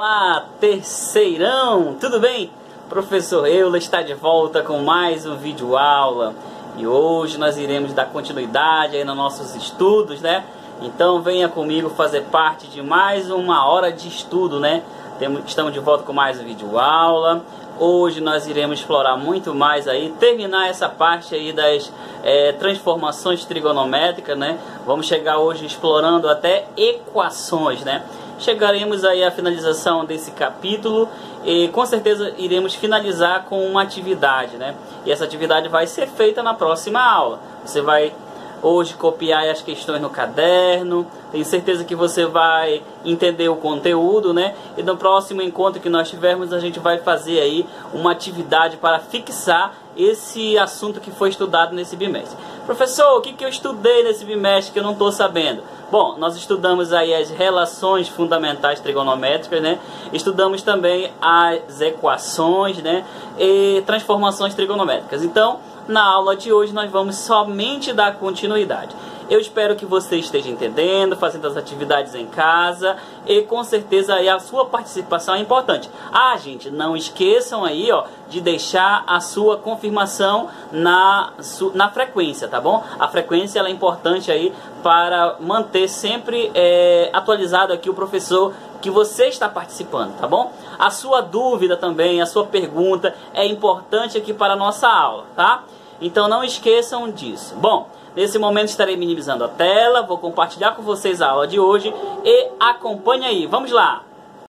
Olá, terceirão! Tudo bem? Professor Euler está de volta com mais um vídeo aula. E hoje nós iremos dar continuidade aí nos nossos estudos, né? Então venha comigo fazer parte de mais uma hora de estudo, né? Estamos de volta com mais um vídeo aula. Hoje nós iremos explorar muito mais aí, terminar essa parte aí das transformações trigonométricas, né? Vamos chegar hoje explorando até equações, né? Chegaremos aí à finalização desse capítulo e com certeza iremos finalizar com uma atividade, né? E essa atividade vai ser feita na próxima aula. Você vai hoje copiar as questões no caderno, tenho certeza que você vai entender o conteúdo, né? E no próximo encontro que nós tivermos, a gente vai fazer aí uma atividade para fixar esse assunto que foi estudado nesse bimestre. Professor, o que eu estudei nesse bimestre que eu não estou sabendo? Bom, nós estudamos aí as relações fundamentais trigonométricas, né? Estudamos também as equações, né? E transformações trigonométricas. Então, na aula de hoje nós vamos somente dar continuidade. Eu espero que você esteja entendendo, fazendo as atividades em casa e com certeza aí a sua participação é importante. Ah, gente, não esqueçam aí, ó, de deixar a sua confirmação na frequência, tá bom? A frequência ela é importante aí para manter sempre atualizado aqui o professor que você está participando, tá bom? A sua dúvida também, a sua pergunta é importante aqui para a nossa aula, tá? Então não esqueçam disso. Bom, nesse momento estarei minimizando a tela, vou compartilhar com vocês a aula de hoje e acompanhe aí, vamos lá!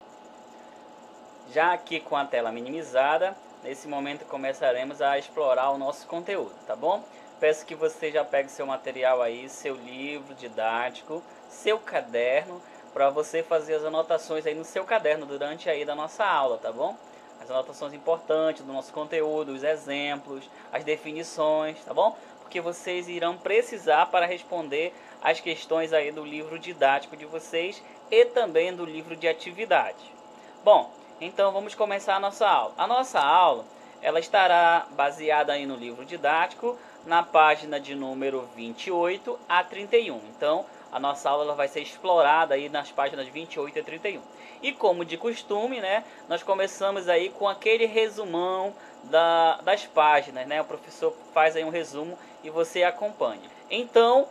Já aqui com a tela minimizada, nesse momento começaremos a explorar o nosso conteúdo, tá bom? Peço que você já pegue seu material aí, seu livro didático, seu caderno, para você fazer as anotações aí no seu caderno durante aí da nossa aula, tá bom? As anotações importantes do nosso conteúdo, os exemplos, as definições, tá bom? Porque vocês irão precisar para responder as questões aí do livro didático de vocês e também do livro de atividade. Bom, então vamos começar a nossa aula. A nossa aula, ela estará baseada aí no livro didático, na página de número 28 a 31. Então, a nossa aula ela vai ser explorada aí nas páginas 28 a 31. E como de costume, né, nós começamos aí com aquele resumão das páginas, né? O professor faz aí um resumo e você acompanha. Então,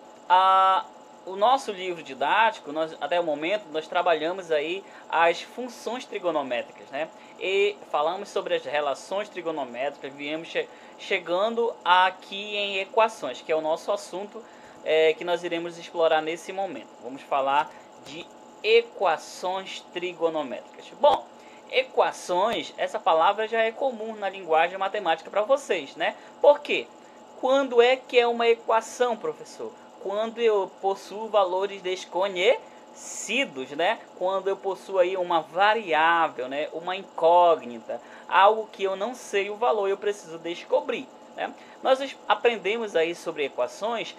o nosso livro didático, até o momento, nós trabalhamos aí as funções trigonométricas, né? E falamos sobre as relações trigonométricas, viemos chegando aqui em equações, que é o nosso assunto que nós iremos explorar nesse momento. Vamos falar de equações trigonométricas. Bom, equações, essa palavra já é comum na linguagem matemática para vocês, né? Por quê? Quando é que é uma equação, professor? Quando eu possuo valores desconhecidos, né? Quando eu possuo aí uma variável, né? Uma incógnita, algo que eu não sei o valor, eu preciso descobrir, né? Nós aprendemos aí sobre equações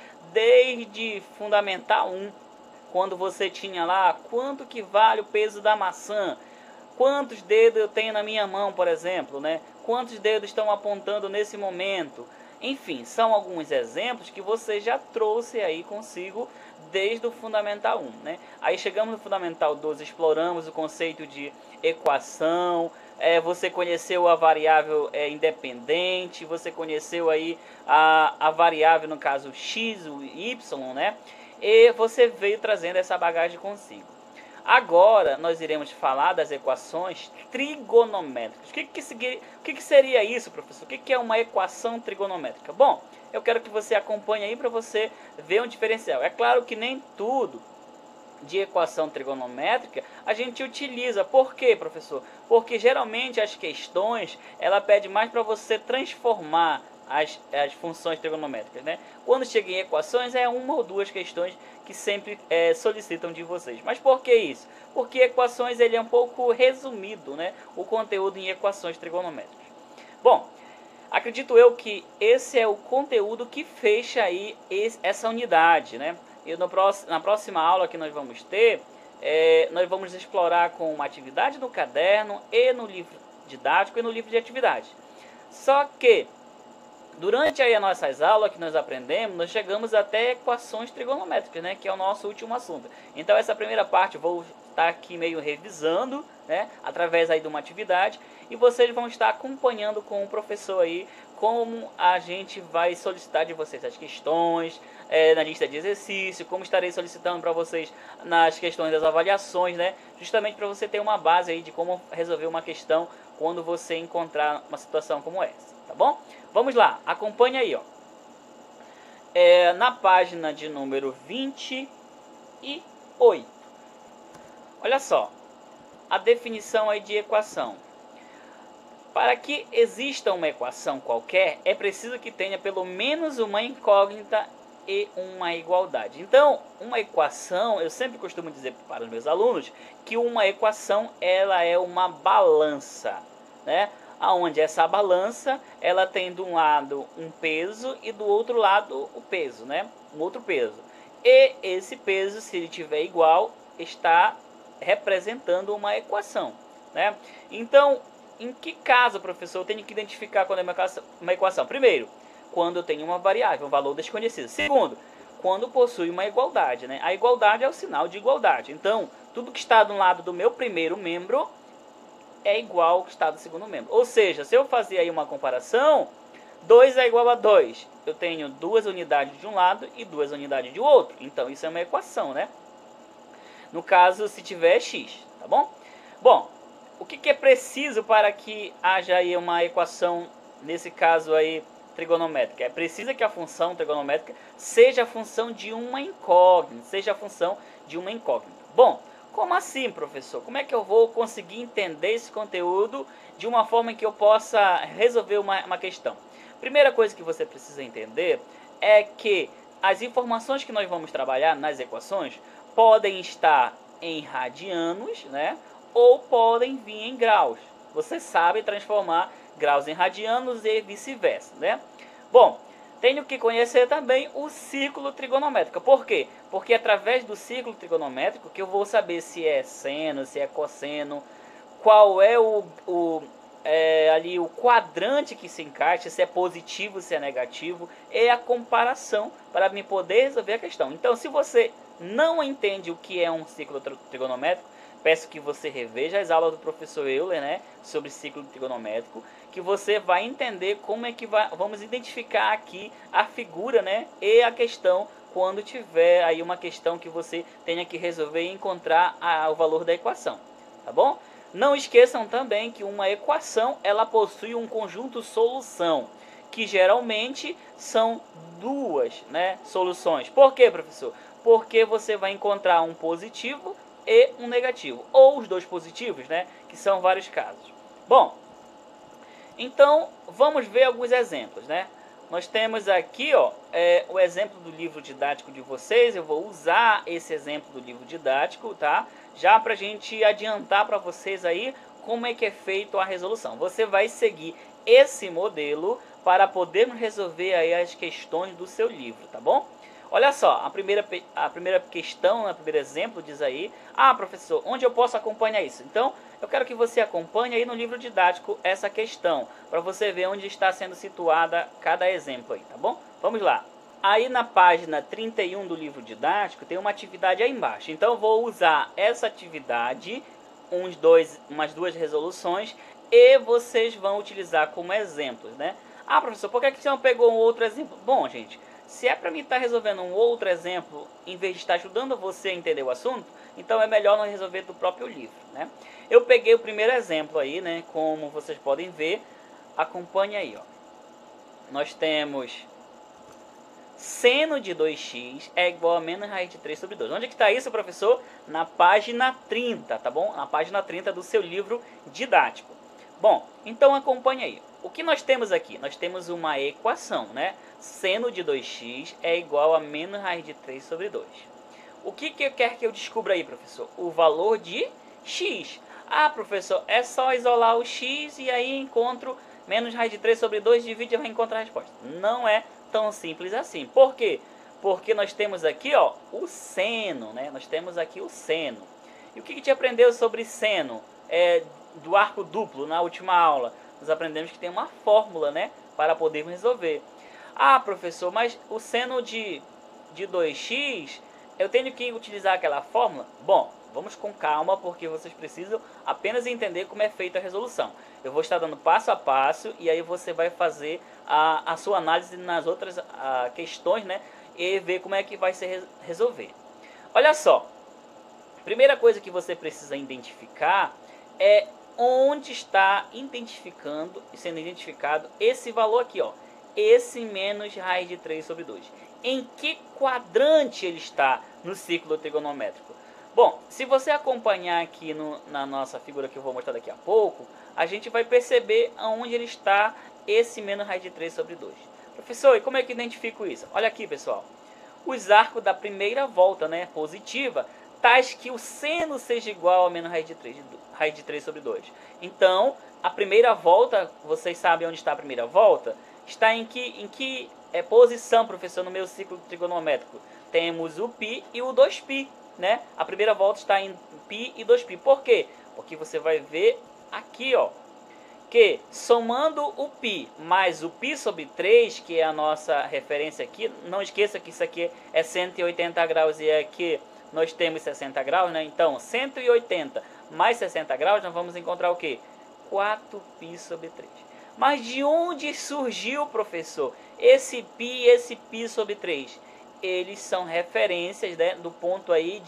desde Fundamental 1, quando você tinha lá quanto que vale o peso da maçã, quantos dedos eu tenho na minha mão, por exemplo, né? Quantos dedos estão apontando nesse momento. Enfim, são alguns exemplos que você já trouxe aí consigo desde o Fundamental 1, né? Aí chegamos no Fundamental 2, exploramos o conceito de equação, você conheceu a variável independente, você conheceu aí a variável, no caso x, o y, né? E você veio trazendo essa bagagem consigo. Agora nós iremos falar das equações trigonométricas. O que seria isso, professor? O que é uma equação trigonométrica? Bom, eu quero que você acompanhe aí para você ver um diferencial. É claro que nem tudo de equação trigonométrica a gente utiliza. Por quê, professor? Porque geralmente as questões ela pede mais para você transformar as funções trigonométricas, né? Quando chega em equações é uma ou duas questões que sempre solicitam de vocês. Mas por que isso? Porque equações ele é um pouco resumido, né? O conteúdo em equações trigonométricas. Bom, acredito eu que esse é o conteúdo que fecha aí essa unidade, né? E na próxima aula que nós vamos ter, nós vamos explorar com uma atividade no caderno e no livro didático e no livro de atividade. Só que Durante aí as nossas aulas que nós aprendemos, nós chegamos até equações trigonométricas, né, que é o nosso último assunto. Então essa primeira parte eu vou estar aqui meio revisando, né, através aí de uma atividade, e vocês vão estar acompanhando com o professor aí como a gente vai solicitar de vocês as questões, na lista de exercício, como estarei solicitando para vocês nas questões das avaliações, né, justamente para você ter uma base aí de como resolver uma questão quando você encontrar uma situação como essa, tá bom? Vamos lá, acompanhe aí, ó. Na página de número 28. Olha só, a definição aí de equação. Para que exista uma equação qualquer, é preciso que tenha pelo menos uma incógnita e uma igualdade. Então, uma equação, eu sempre costumo dizer para os meus alunos que uma equação ela é uma balança, né? Aonde essa balança ela tem de um lado um peso e do outro lado o peso, né? Um outro peso. E esse peso, se ele tiver igual, está representando uma equação, né? Então, em que caso, professor, eu tenho que identificar quando é uma equação? Primeiro, quando eu tenho uma variável, um valor desconhecido. Segundo, quando possui uma igualdade, né? A igualdade é o sinal de igualdade. Então, tudo que está do lado do meu primeiro membro é igual ao que está do segundo membro. Ou seja, se eu fazer aí uma comparação, 2 é igual a 2. Eu tenho 2 unidades de um lado e 2 unidades de outro. Então, isso é uma equação, né? No caso, se tiver x, tá bom? Bom, o que é preciso para que haja aí uma equação, nesse caso aí, trigonométrica? É preciso que a função trigonométrica seja a função de uma incógnita, Bom, como assim, professor? Como é que eu vou conseguir entender esse conteúdo de uma forma que eu possa resolver uma questão? Primeira coisa que você precisa entender é que as informações que nós vamos trabalhar nas equações podem estar em radianos, né? Ou podem vir em graus. Você sabe transformar graus em radianos e vice-versa, né? Bom, tenho que conhecer também o círculo trigonométrico. Por quê? Porque através do círculo trigonométrico que eu vou saber se é seno, se é cosseno, qual é ali o quadrante que se encaixa, se é positivo, se é negativo, é a comparação para me poder resolver a questão. Então, se você não entende o que é um círculo trigonométrico, peço que você reveja as aulas do professor Euler, né, sobre ciclo trigonométrico, que você vai entender como é que vamos identificar aqui a figura, né, e a questão quando tiver aí uma questão que você tenha que resolver e encontrar o valor da equação, tá bom? Não esqueçam também que uma equação ela possui um conjunto solução, que geralmente são duas, né, soluções. Por quê, professor? Porque você vai encontrar um positivo e um negativo, ou os dois positivos, né, que são vários casos. Bom, então vamos ver alguns exemplos, né? Nós temos aqui, ó, o exemplo do livro didático de vocês. Eu vou usar esse exemplo do livro didático, tá? Já para a gente adiantar para vocês aí como é que é feito a resolução. Você vai seguir esse modelo para podermos resolver aí as questões do seu livro, tá bom? Olha só, a primeira questão, o primeiro exemplo diz aí: ah, professor, onde eu posso acompanhar isso? Então, eu quero que você acompanhe aí no livro didático essa questão, para você ver onde está sendo situada cada exemplo aí, tá bom? Vamos lá. Aí na página 31 do livro didático tem uma atividade aí embaixo. Então, eu vou usar essa atividade, umas duas resoluções, e vocês vão utilizar como exemplos, né? Ah, professor, por que você não pegou um outro exemplo? Bom, gente, se é para mim estar resolvendo um outro exemplo, em vez de estar ajudando você a entender o assunto, então é melhor nós resolver do próprio livro, né? Eu peguei o primeiro exemplo aí, né? Como vocês podem ver, acompanhe aí, ó. Nós temos seno de 2x é igual a menos raiz de 3 sobre 2. Onde é que está isso, professor? Na página 30, tá bom? Na página 30 do seu livro didático. Bom, então acompanhe aí. O que nós temos aqui? Nós temos uma equação, né? Seno de 2x é igual a menos raiz de 3 sobre 2. O que quer que eu descubra aí, professor? O valor de x. Ah, professor, é só isolar o x e aí encontro menos raiz de 3 sobre 2, divide e vai encontrar a resposta. Não é tão simples assim. Por quê? Porque nós temos aqui, ó, o seno, né? Nós temos aqui o seno. E o que a gente aprendeu sobre seno? Do arco duplo na última aula. Nós aprendemos que tem uma fórmula, né, para podermos resolver. Ah, professor, mas o seno de 2x, eu tenho que utilizar aquela fórmula? Bom, vamos com calma, porque vocês precisam apenas entender como é feita a resolução. Eu vou estar dando passo a passo, e aí você vai fazer a sua análise nas outras questões, né? E ver como é que vai se resolver. Olha só, primeira coisa que você precisa identificar é onde está sendo identificado esse valor aqui, ó. Esse menos raiz de 3 sobre 2. Em que quadrante ele está no ciclo trigonométrico? Bom, se você acompanhar aqui na nossa figura que eu vou mostrar daqui a pouco, a gente vai perceber aonde ele está esse menos raiz de 3 sobre 2. Professor, e como é que eu identifico isso? Olha aqui, pessoal. Os arcos da primeira volta, né, positiva, tais que o seno seja igual a menos raiz de 3 sobre 2. Então, a primeira volta, vocês sabem onde está a primeira volta? Está em que posição, professor, no meu ciclo trigonométrico? Temos o π e o 2π, né? A primeira volta está em π e 2π. Por quê? Porque você vai ver aqui, ó, que somando o π mais o π sobre 3, que é a nossa referência aqui, não esqueça que isso aqui é 180 graus e aqui nós temos 60 graus, né? Então, 180 mais 60 graus, nós vamos encontrar o quê? 4π sobre 3. Mas de onde surgiu, professor, esse π e esse π sobre 3? Eles são referências, né, do ponto aí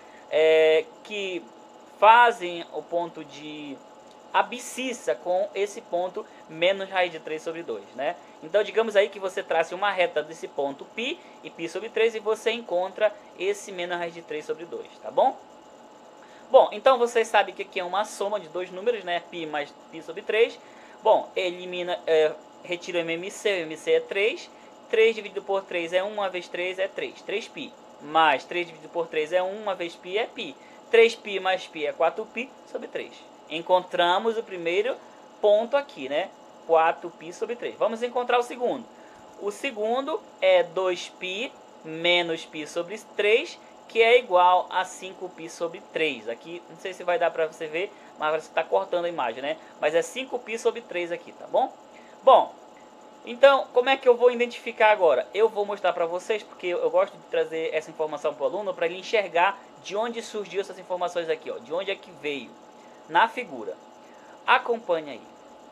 que fazem o ponto de abscissa com esse ponto menos raiz de 3 sobre 2, né? Então, digamos aí que você trace uma reta desse ponto π e π sobre 3 e você encontra esse menos raiz de 3 sobre 2, tá bom? Bom, então vocês sabem que aqui é uma soma de dois números, né? π mais π sobre 3. Bom, retira o MMC, o MMC é 3. 3 dividido por 3 é 1, vezes 3 é 3, 3π. Mais 3 dividido por 3 é 1, vezes π é π. 3π mais π é 4π sobre 3. Encontramos o primeiro ponto aqui, né? 4π sobre 3. Vamos encontrar o segundo. O segundo é 2π menos π sobre 3, que é igual a 5π sobre 3. Aqui, não sei se vai dar para você ver, mas você está cortando a imagem, né? Mas é 5π sobre 3 aqui, tá bom? Bom, então, como é que eu vou identificar agora? Eu vou mostrar para vocês, porque eu gosto de trazer essa informação para o aluno, para ele enxergar de onde surgiu essas informações aqui, ó. De onde é que veio na figura. Acompanhe aí.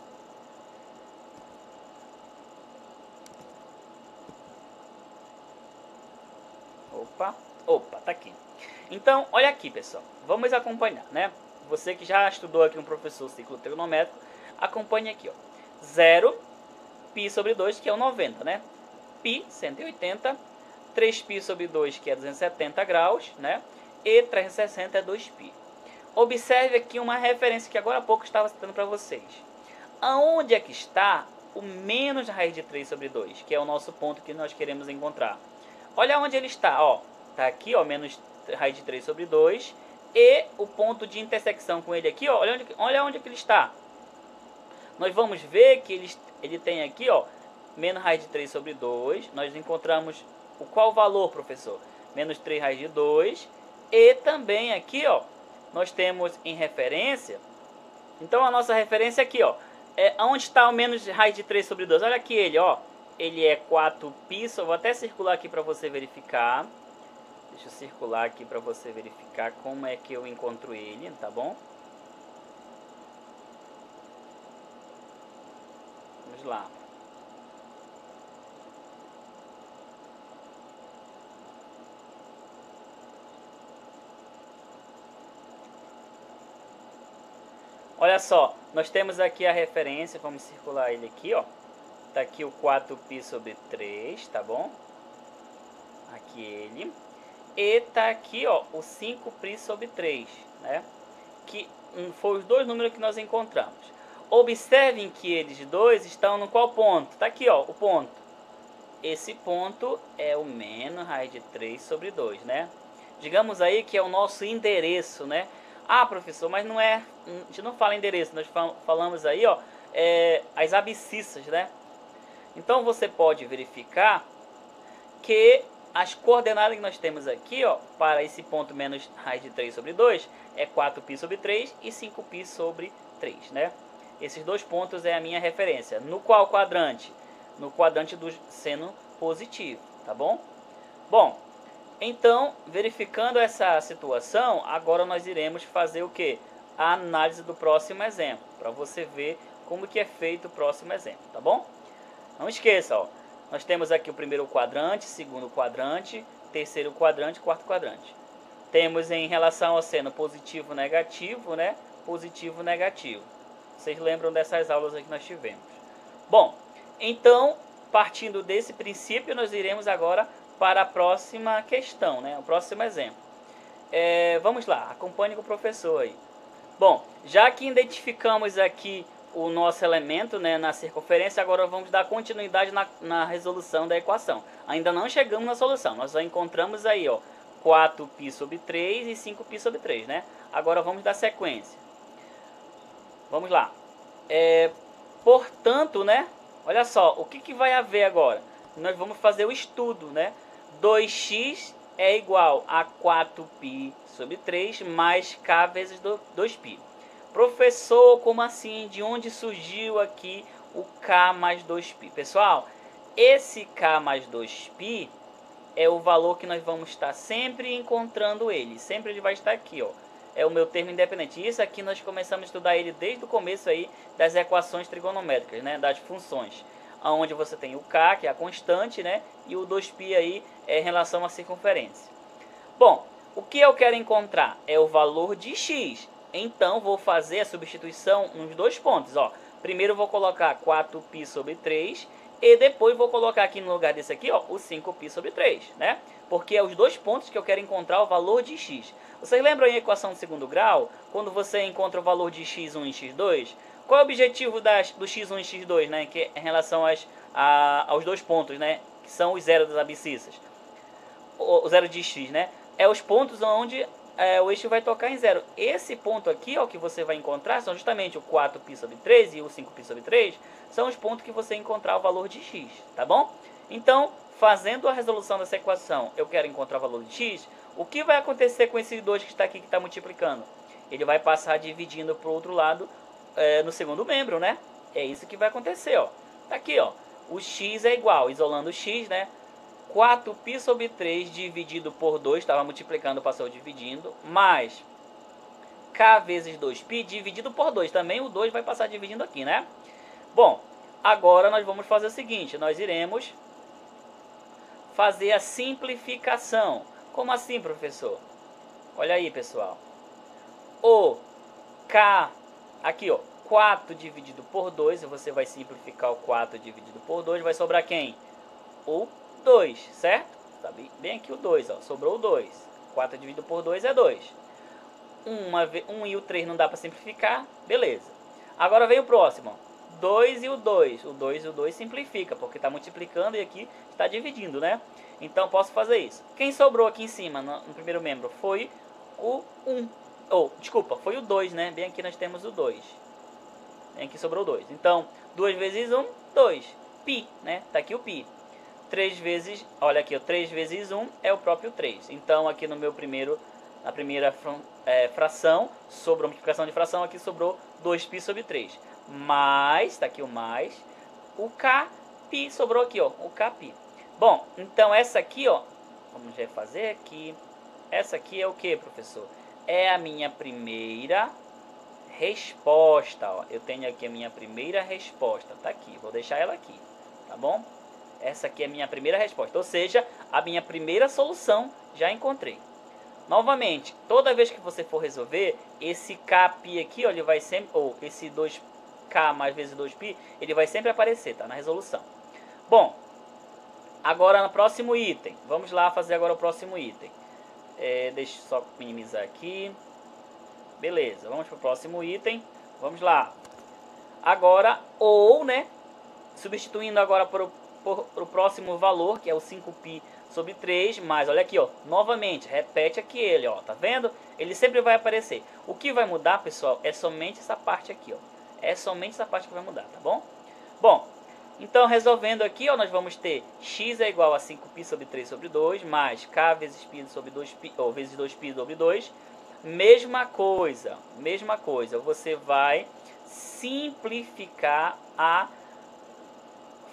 Opa, tá aqui. Então, olha aqui, pessoal. Vamos acompanhar, né? Você que já estudou aqui no professor ciclo trigonométrico, acompanhe aqui, ó. 0 π sobre 2, que é o 90, né? Π, 180. 3π sobre 2, que é 270 graus, né? E 360 é 2π. Observe aqui uma referência que agora há pouco eu estava citando para vocês. Aonde é que está o menos raiz de 3 sobre 2, que é o nosso ponto que nós queremos encontrar? Olha onde ele está, ó. Está aqui, ó, menos raiz de 3 sobre 2. E o ponto de intersecção com ele aqui, ó, olha onde que ele está. Nós vamos ver que ele tem aqui, ó, menos raiz de 3 sobre 2. Nós encontramos qual valor, professor? Menos 3 raiz de 2. E também aqui, ó, nós temos em referência. Então a nossa referência aqui, ó, é onde está o menos raiz de 3 sobre 2. Olha aqui ele, ó. Ele é 4π, só vou até circular aqui para você verificar. Deixa eu circular aqui para você verificar como é que eu encontro ele, tá bom? Vamos lá. Olha só, nós temos aqui a referência, vamos circular ele aqui, ó. Tá aqui o 4π sobre 3, tá bom? Aqui ele. E tá aqui, ó, o 5π sobre 3, né? Que foi os dois números que nós encontramos. Observem que eles dois estão no qual ponto? Tá aqui, ó, o ponto. Esse ponto é o menos raiz de 3 sobre 2, né? Digamos aí que é o nosso endereço, né? Ah, professor, mas não é... A gente não fala endereço, nós falamos aí, ó, as abscissas, né? Então você pode verificar que as coordenadas que nós temos aqui, ó, para esse ponto menos raiz de 3 sobre 2 é 4π sobre 3 e 5π sobre 3, né? Esses dois pontos é a minha referência. No qual quadrante? no quadrante do seno positivo, tá bom? Bom, então, verificando essa situação, agora nós iremos fazer o que? A análise do próximo exemplo, para você ver como que é feito o próximo exemplo, tá bom? Não esqueça, ó, nós temos aqui o primeiro quadrante, segundo quadrante, terceiro quadrante, quarto quadrante. Temos em relação ao seno positivo, negativo, né? Positivo, negativo. Vocês lembram dessas aulas que nós tivemos? Bom, então, partindo desse princípio, nós iremos agora para a próxima questão, né? O próximo exemplo. Vamos lá, acompanhe com o professor aí. Bom, já que identificamos aqui o nosso elemento, né, na circunferência, agora vamos dar continuidade na resolução da equação. Ainda não chegamos na solução, nós já encontramos aí, ó, 4π sobre 3 e 5π sobre 3, né? Agora vamos dar sequência. Vamos lá. Portanto, né, olha só, o que vai haver agora? Nós vamos fazer o estudo, né? 2x é igual a 4π sobre 3 mais k vezes 2π. Professor, como assim? De onde surgiu aqui o k mais 2π? Pessoal, esse k mais 2π é o valor que nós vamos estar sempre encontrando ele. Sempre ele vai estar aqui, ó. É o meu termo independente. Isso aqui nós começamos a estudar ele desde o começo aí das equações trigonométricas, né? Das funções. Onde você tem o k, que é a constante, né? E o 2π aí é em relação à circunferência. Bom, o que eu quero encontrar é o valor de x. Então, vou fazer a substituição nos dois pontos, ó. Primeiro vou colocar 4π sobre 3 e depois vou colocar aqui no lugar desse aqui, ó, o 5π sobre 3, né? Porque é os dois pontos que eu quero encontrar o valor de x. Vocês lembram em equação de segundo grau, quando você encontra o valor de x1 e x2? Qual é o objetivo do x1 e x2, né? Que é em relação aos dois pontos, né? Que são os zeros das abscissas. O zero de x, né? É os pontos onde o eixo vai tocar em zero. Esse ponto aqui, ó, que você vai encontrar, são justamente o 4π sobre 3 e o 5π sobre 3, são os pontos que você encontrar o valor de x, tá bom? Então, fazendo a resolução dessa equação, eu quero encontrar o valor de x, o que vai acontecer com esse 2 que está aqui, que está multiplicando? Ele vai passar dividindo para o outro lado, no segundo membro, né? É isso que vai acontecer, ó. Tá aqui, ó. O x é igual, isolando o x, né? 4π sobre 3 dividido por 2, estava multiplicando, passou dividindo, mais k vezes 2π dividido por 2. Também o 2 vai passar dividindo aqui, né? Bom, agora nós vamos fazer o seguinte, nós iremos fazer a simplificação. Como assim, professor? Olha aí, pessoal. O k, aqui, ó, 4 dividido por 2, você vai simplificar o 4 dividido por 2, vai sobrar quem? O 2, certo? Tá bem aqui o 2, ó, sobrou o 2. 4 dividido por 2 é 2. 1 e o 3 não dá para simplificar, beleza. Agora vem o próximo, ó. 2 e o 2. O 2 e o 2 simplifica, porque está multiplicando e aqui está dividindo, né? Então posso fazer isso. Quem sobrou aqui em cima, no primeiro membro, foi o 1. Desculpa, foi o 2, né? Bem aqui nós temos o 2. Bem aqui sobrou o 2. Então, 2 vezes 1, 2. Π, né? Tá aqui o π. 3 vezes, olha aqui, ó, 3 vezes 1 é o próprio 3. Então, aqui no meu na primeira fração, sobrou multiplicação de fração, aqui sobrou 2π sobre 3. Mais, tá aqui o mais, o kπ, sobrou aqui, ó, o kπ. Bom, então essa aqui, ó, vamos refazer aqui. Essa aqui é o que, professor? É a minha primeira resposta, ó. Eu tenho aqui a minha primeira resposta, tá aqui, vou deixar ela aqui, tá bom? Essa aqui é a minha primeira resposta, ou seja, a minha primeira solução já encontrei. Novamente, toda vez que você for resolver, esse kπ aqui, ó, ele vai sempre, ou esse 2k mais vezes 2π, ele vai sempre aparecer, tá? Na resolução. Bom, agora no próximo item, vamos lá fazer agora o próximo item. Deixa eu só minimizar aqui. Beleza, vamos para o próximo item. Vamos lá. Agora, ou, né, substituindo agora para o próximo valor, que é o 5π sobre 3, mas olha aqui, ó, novamente, repete aqui ele, ó, tá vendo? Ele sempre vai aparecer. O que vai mudar, pessoal, é somente essa parte aqui, ó. É somente essa parte que vai mudar, tá bom? Bom, então resolvendo aqui, ó, nós vamos ter x é igual a 5π sobre 3 sobre 2, mais k vezes π sobre 2π, ou vezes 2π sobre 2. Mesma coisa, você vai simplificar a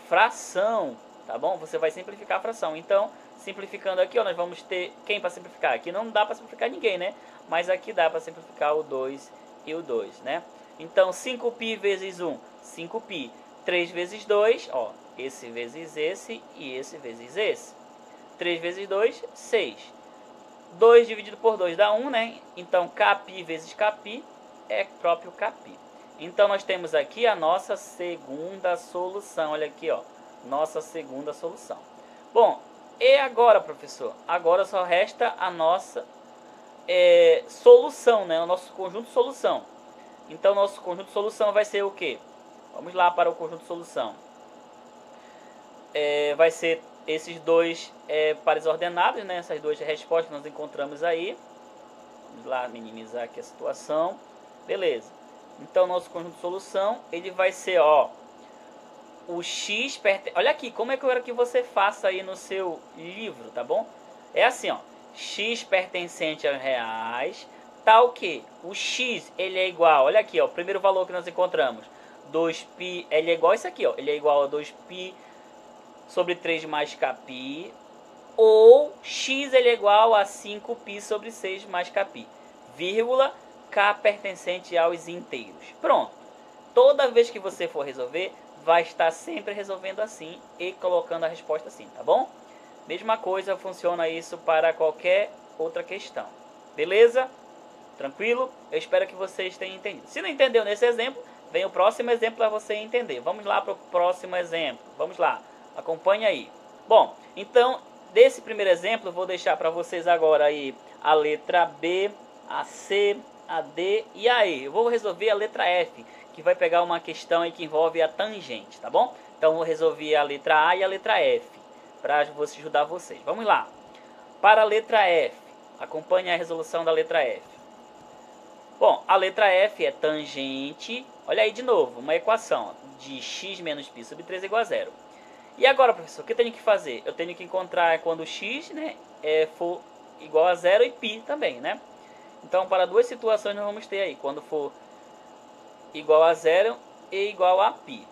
fração, tá bom? Você vai simplificar a fração. Então, simplificando aqui, ó, nós vamos ter quem para simplificar? Aqui não dá para simplificar ninguém, né? Mas aqui dá para simplificar o 2 e o 2, né? Então, 5π vezes 1, 5π. 3 vezes 2, ó, esse vezes esse e esse vezes esse. 3 vezes 2, 6. 2 dividido por 2 dá 1, né? Então, κπ vezes κπ é próprio κπ. Então, nós temos aqui a nossa segunda solução. Olha aqui, ó, nossa segunda solução. Bom, e agora, professor? Agora só resta a nossa solução, né? O nosso conjunto de solução. Então, nosso conjunto de solução vai ser o quê? Vamos lá para o conjunto de solução. Vai ser esses dois pares ordenados, né? Essas duas respostas que nós encontramos aí. Vamos lá minimizar aqui a situação. Beleza. Então, nosso conjunto de solução, ele vai ser, ó, o x... Olha aqui, como é que eu quero que você faça aí no seu livro, tá bom? É assim, ó. X pertencente aos reais, tá o quê? O x, ele é igual, olha aqui, ó, o primeiro valor que nós encontramos. 2π, ele é igual a isso aqui, ó. Ele é igual a 2π sobre 3 mais κπ. Ou x, ele é igual a 5π sobre 6 mais κπ. Vírgula, k pertencente aos inteiros. Pronto. Toda vez que você for resolver, vai estar sempre resolvendo assim e colocando a resposta assim, tá bom? Mesma coisa, funciona isso para qualquer outra questão. Beleza? Tranquilo? Eu espero que vocês tenham entendido. Se não entendeu nesse exemplo, vem o próximo exemplo para você entender. Vamos lá para o próximo exemplo. Vamos lá. Acompanhe aí. Bom, então, desse primeiro exemplo, eu vou deixar para vocês agora aí a letra B, a C, a D e a E. Eu vou resolver a letra F, que vai pegar uma questão aí que envolve a tangente, tá bom? Então, eu vou resolver a letra A e a letra F, para ajudar vocês. Vamos lá. Para a letra F, acompanhe a resolução da letra F. Bom, a letra F é tangente, olha aí de novo, uma equação de x menos π sobre 3 é igual a 0. E agora, professor, o que eu tenho que fazer? Eu tenho que encontrar quando x, né, for igual a 0 e π também, né? Então, para duas situações nós vamos ter aí, quando for igual a 0 e igual a π.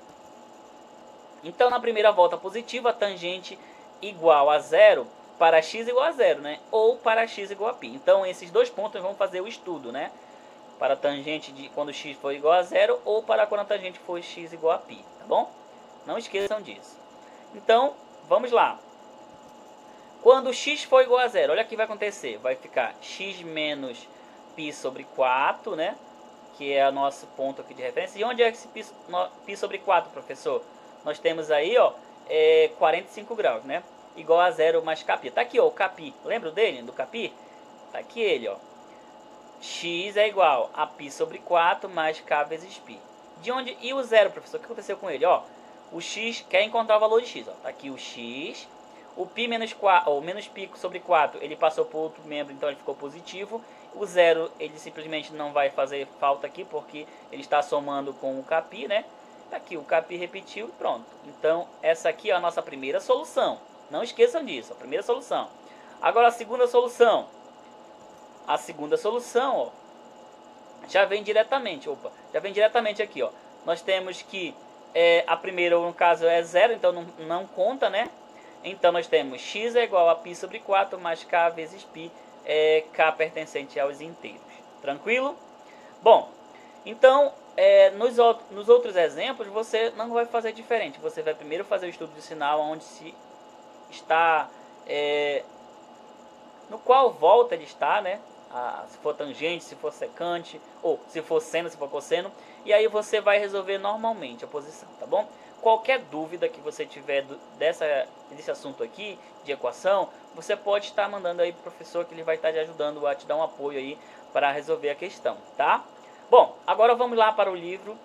Então, na primeira volta positiva, a tangente igual a 0 para x igual a 0, né? Ou para x igual a π. Então, esses dois pontos nós vamos fazer o estudo, né? Para a tangente de quando x for igual a 0 ou para quando a tangente for x igual a π, tá bom? Não esqueçam disso. Então, vamos lá. Quando x for igual a 0, olha o que vai acontecer. Vai ficar x menos π sobre 4, né? Que é o nosso ponto aqui de referência. E onde é esse π sobre 4, professor? Nós temos aí, ó, 45 graus, né? Igual a 0 mais κπ. Tá aqui, ó, o κπ. Lembra dele, do κπ? Tá aqui ele, ó. X é igual a π sobre 4 mais k vezes π. De onde? E o 0, professor? O que aconteceu com ele? Ó, o x quer encontrar o valor de x. Ó. Tá aqui o x. O π menos 4, ou menos π sobre 4, ele passou para outro membro, então ele ficou positivo. O 0, ele simplesmente não vai fazer falta aqui, porque ele está somando com o κπ, né? Tá aqui, o κπ repetiu e pronto. Então, essa aqui é a nossa primeira solução. Não esqueçam disso, a primeira solução. Agora, a segunda solução. A segunda solução, ó, já vem diretamente. Opa, já vem diretamente aqui, ó. Nós temos que a primeira, no caso, é 0, então não conta, né? Então, nós temos x é igual a π sobre 4 mais k vezes π, k pertencente aos inteiros. Tranquilo? Bom, então, nos outros exemplos, você não vai fazer diferente. Você vai primeiro fazer o estudo de sinal, onde se está, no qual volta ele está, né? Se for tangente, se for secante, ou se for seno, se for cosseno. E aí você vai resolver normalmente a posição, tá bom? Qualquer dúvida que você tiver desse assunto aqui, de equação, você pode estar mandando aí pro professor, que ele vai estar te ajudando a te dar um apoio aí para resolver a questão, tá? Bom, agora vamos lá para o livro.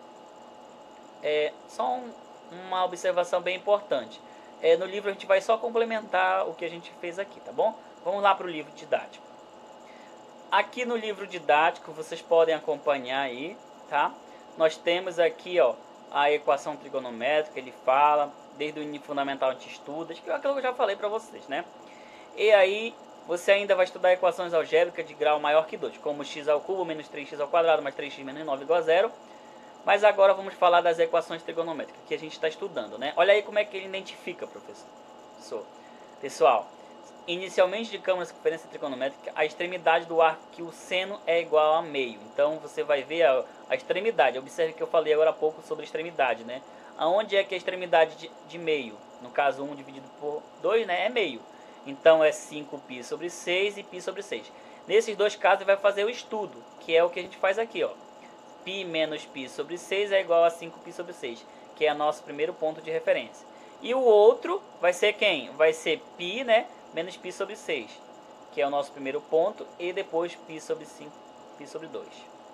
Só uma observação bem importante. No livro a gente vai só complementar o que a gente fez aqui, tá bom? Vamos lá para o livro didático. Aqui no livro didático vocês podem acompanhar aí, tá? Nós temos aqui, ó, a equação trigonométrica, ele fala, desde o fundamental a gente estuda, que é aquilo que eu já falei para vocês, né? E aí você ainda vai estudar equações algébricas de grau maior que 2, como x ao cubo menos 3x ao quadrado mais 3x menos 9 igual a 0. Mas agora vamos falar das equações trigonométricas que a gente está estudando, né? Olha aí como é que ele identifica, professor. Pessoal, inicialmente indicamos na circunferência trigonométrica a extremidade do arco que o seno é igual a meio. Então você vai ver a extremidade. Observe que eu falei agora há pouco sobre extremidade, né? Aonde é que a extremidade de meio? No caso 1 dividido por 2, né? É meio. Então é 5π sobre 6 e π sobre 6. Nesses dois casos ele vai fazer o estudo, que é o que a gente faz aqui, ó. Π menos π sobre 6 é igual a 5π sobre 6, que é o nosso primeiro ponto de referência. E o outro vai ser quem? Vai ser π, né? Menos π sobre 6, que é o nosso primeiro ponto, e depois π sobre 5, π sobre 2.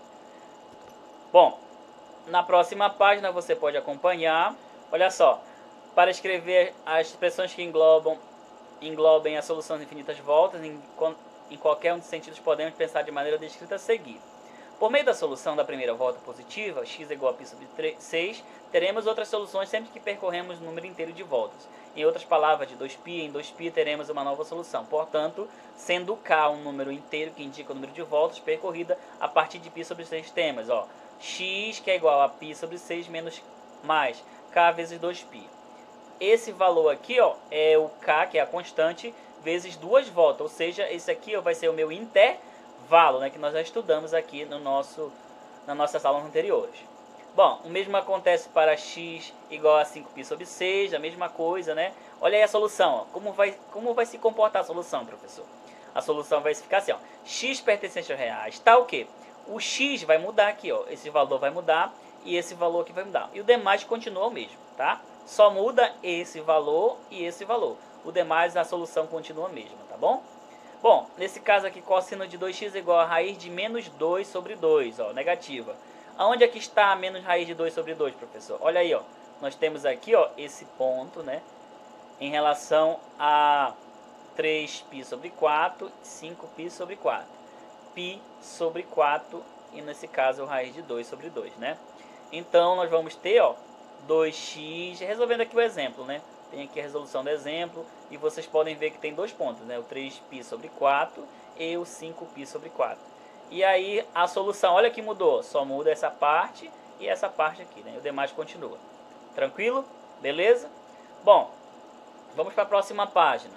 Bom, na próxima página você pode acompanhar, olha só, para escrever as expressões que englobem a solução de infinitas voltas, em qualquer um dos sentidos podemos pensar de maneira descrita a seguir. Por meio da solução da primeira volta positiva, x é igual a π sobre 6, teremos outras soluções sempre que percorremos o número inteiro de voltas. Em outras palavras, de 2π em 2π teremos uma nova solução. Portanto, sendo k um número inteiro que indica o número de voltas percorrida, a partir de π sobre 6 temos, ó, x que é igual a π sobre 6 menos mais k vezes 2π. Esse valor aqui, ó, é o k, que é a constante, vezes duas voltas. Ou seja, esse aqui ó, vai ser o meu intervalo, né, que nós já estudamos aqui nas nossas aulas anteriores. Bom, o mesmo acontece para x igual a 5π sobre 6, a mesma coisa, né? Olha aí a solução, ó. Como vai se comportar a solução, professor? A solução vai ficar assim, ó. X pertencente aos reais, tá o quê? O x vai mudar aqui, ó. Esse valor vai mudar e esse valor aqui vai mudar. E o demais continua o mesmo, tá? Só muda esse valor e esse valor. O demais, a solução continua a mesma, tá bom? Bom, nesse caso aqui, cosseno de 2x é igual a raiz de menos 2 sobre 2, ó, negativa. Aonde é que está a menos raiz de 2 sobre 2, professor? Olha aí, ó. Nós temos aqui, ó, esse ponto, né? Em relação a 3π sobre 4, 5π sobre 4. π sobre 4 e, nesse caso, a raiz de 2 sobre 2, né? Então, nós vamos ter, ó, 2x, resolvendo aqui o exemplo, né? Tem aqui a resolução do exemplo e vocês podem ver que tem dois pontos, né? O 3π sobre 4 e o 5π sobre 4. E aí a solução, olha que mudou, só muda essa parte e essa parte aqui, né? O demais continua. Tranquilo? Beleza? Bom, vamos para a próxima página.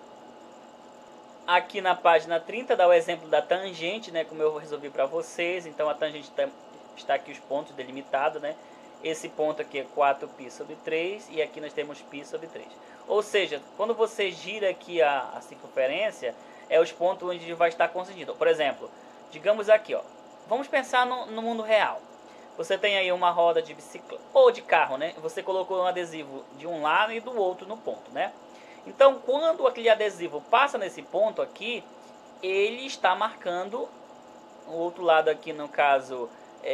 Aqui na página 30 dá o exemplo da tangente, né? Como eu resolvi para vocês. Então a tangente está aqui os pontos delimitados, né? Esse ponto aqui é 4π sobre 3 e aqui nós temos π sobre 3. Ou seja, quando você gira aqui a circunferência, é os pontos onde vai estar coincidindo. Por exemplo, digamos aqui, ó, vamos pensar no mundo real. Você tem aí uma roda de bicicleta ou de carro, né? Você colocou um adesivo de um lado e do outro no ponto, né? Então, quando aquele adesivo passa nesse ponto aqui, ele está marcando o outro lado aqui, no caso,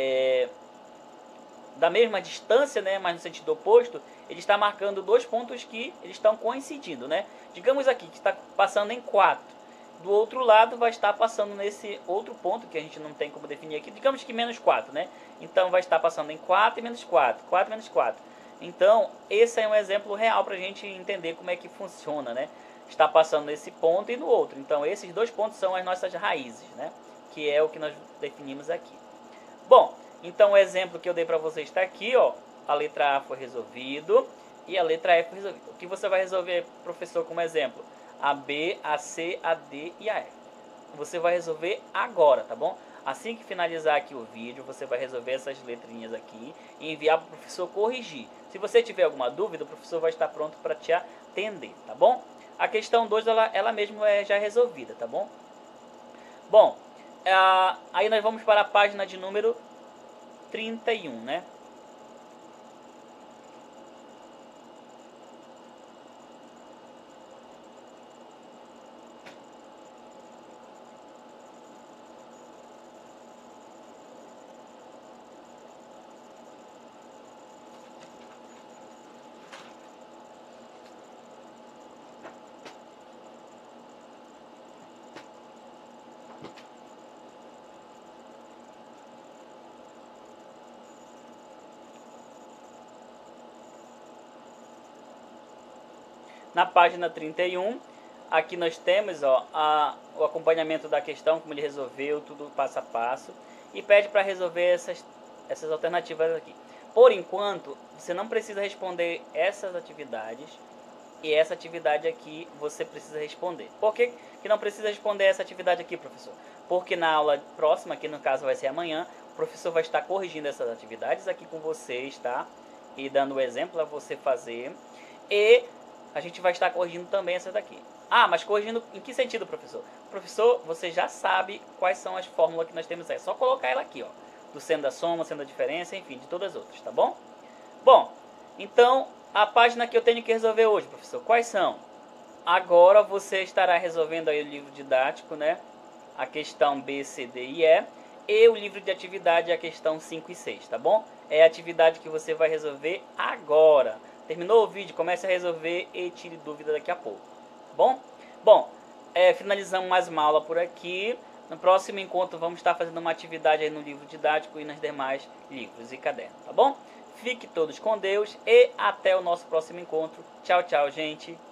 da mesma distância, né, mas no sentido oposto, ele está marcando dois pontos que eles estão coincidindo, né? Digamos aqui que está passando em 4. Do outro lado vai estar passando nesse outro ponto que a gente não tem como definir aqui. Digamos que menos 4, né? Então vai estar passando em 4 e menos 4. 4 menos 4. Então esse é um exemplo real para a gente entender como é que funciona, né? Está passando nesse ponto e no outro. Então esses dois pontos são as nossas raízes, né? Que é o que nós definimos aqui. Bom, então o exemplo que eu dei para vocês está aqui, ó. A letra A foi resolvido e a letra E foi resolvida. O que você vai resolver, professor, como exemplo? A B, a C, a D e a F. Você vai resolver agora, tá bom? Assim que finalizar aqui o vídeo, você vai resolver essas letrinhas aqui e enviar para o professor corrigir. Se você tiver alguma dúvida, o professor vai estar pronto para te atender, tá bom? A questão 2, ela mesmo é já resolvida, tá bom? Bom, aí nós vamos para a página de número 31, né? Na página 31, aqui nós temos, ó, o acompanhamento da questão, como ele resolveu, tudo passo a passo. E pede para resolver essas alternativas aqui. Por enquanto, você não precisa responder essas atividades. E essa atividade aqui você precisa responder. Por que não precisa responder essa atividade aqui, professor? Porque na aula próxima, que no caso vai ser amanhã, o professor vai estar corrigindo essas atividades aqui com vocês, tá? E dando o exemplo a você fazer. E a gente vai estar corrigindo também essa daqui. Ah, mas corrigindo em que sentido, professor? Professor, você já sabe quais são as fórmulas que nós temos aí. É só colocar ela aqui, ó. Do seno da soma, seno da diferença, enfim, de todas as outras, tá bom? Bom, então, a página que eu tenho que resolver hoje, professor, quais são? Agora você estará resolvendo aí o livro didático, né? A questão B, C, D e E. E o livro de atividade, a questão 5 e 6, tá bom? É a atividade que você vai resolver agora. Terminou o vídeo? Comece a resolver e tire dúvida daqui a pouco, tá bom? Bom, finalizamos mais uma aula por aqui. No próximo encontro vamos estar fazendo uma atividade aí no livro didático e nos demais livros e cadernos, tá bom? Fique todos com Deus e até o nosso próximo encontro. Tchau, tchau, gente.